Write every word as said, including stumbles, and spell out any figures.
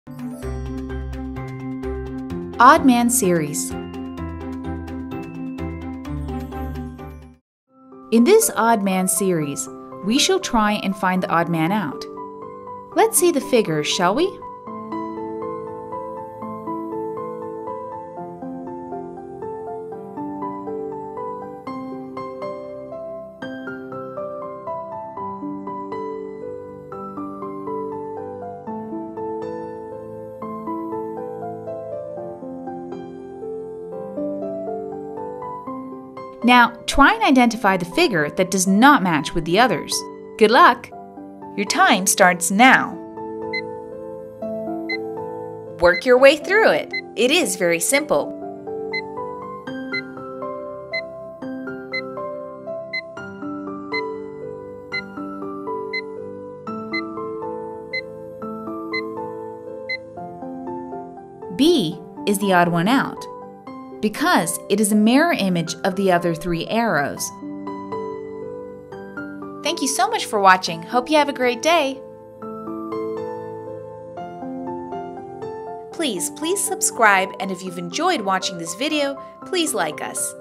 Odd Man series. In this Odd Man series, we shall try and find the odd man out. Let's see the figures, shall we? Now, try and identify the figure that does not match with the others. Good luck! Your time starts now. Work your way through it. It is very simple. B is the odd one out, because it is a mirror image of the other three arrows. Thank you so much for watching. Hope you have a great day. Please, please subscribe, and if you've enjoyed watching this video, please like us.